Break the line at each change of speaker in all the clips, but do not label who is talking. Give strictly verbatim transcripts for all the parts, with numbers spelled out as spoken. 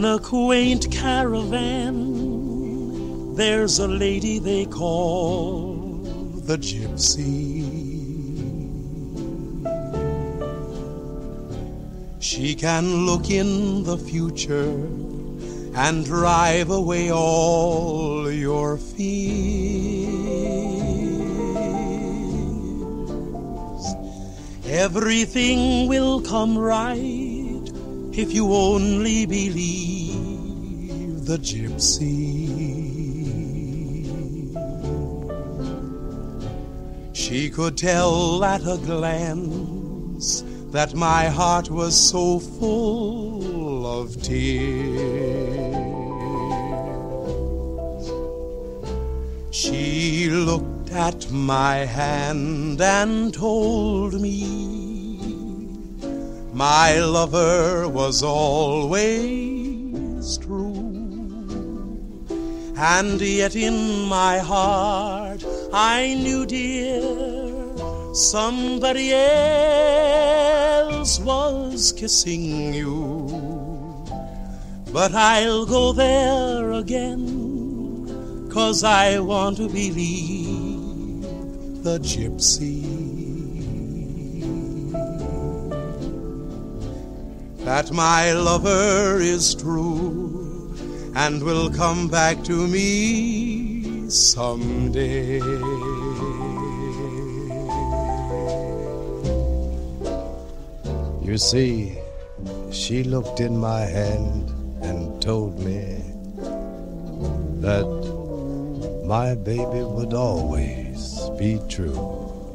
In a quaint caravan, there's a lady they call the Gypsy. She can look in the future and drive away all your fears. Everything will come right if you only believe the Gypsy. She could tell at a glance that my heart was so full of tears. She looked at my hand and told me my lover was always true. And yet in my heart I knew, dear, somebody else was kissing you. But I'll go there again, 'cause I want to believe the Gypsy. That my lover is true and will come back to me someday.
You see, she looked in my hand and told me that my baby would always be true.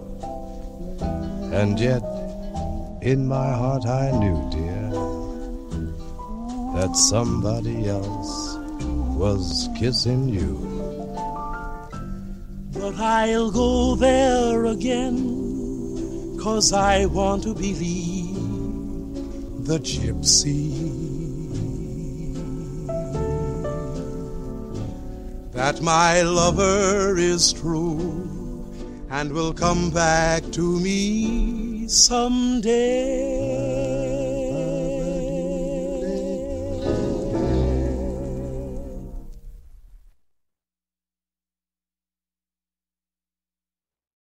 And yet, in my heart I knew, dear, that somebody else was kissing you.
But I'll go there again, 'cause I want to believe the Gypsy. That my lover is true and will come back to me someday.